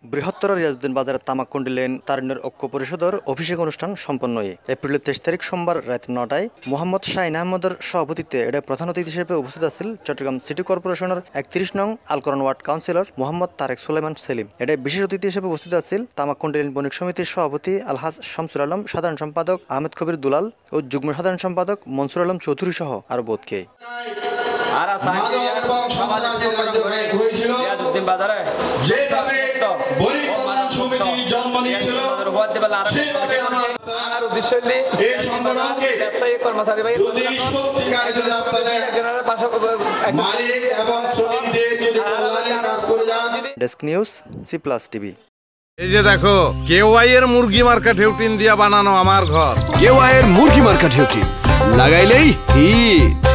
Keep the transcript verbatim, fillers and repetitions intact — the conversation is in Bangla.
বৃহত্তর রিয়াজউদ্দিন বাজারের তামাককুণ্ডী লেন তারুণ্যের ঐক্য পরিষদের অভিষেক অনুষ্ঠান সম্পন্ন হয়ে এপ্রিলের তেইশ তারিখ সোমবার রাত নটায় মোহাম্মদ শাহিন আহমদের সভাপতিত্বে এটা প্রধান অতিথি হিসেবে উপস্থিত আছিল চট্টগ্রাম সিটি কর্পোরেশনের একত্রিশ নং আলকরণ ওয়ার্ড কাউন্সিলর মোহাম্মদ তারেক সুলাইমান সেলিম। এটা বিশেষ অতিথি হিসেবে উপস্থিত আছিল তামাককুণ্ডী লেন বণিক সমিতির সভাপতি আলহাজ শামসুল আলম, সাধারণ সম্পাদক আহমেদ কবির দুলাল ও যুগ্ম সাধারণ সম্পাদক মনসুর আলম চৌধুরী সহ আরো বোধকে desk news C plus TV. এই যে দেখো কেওয়াই এর মুরগি মার্কা ঢেউটিন দিয়া বানানো আমার ঘর। কেওয়াই এর মুরগি মার্কা ঢেউটিন লাগাইলেই হিট।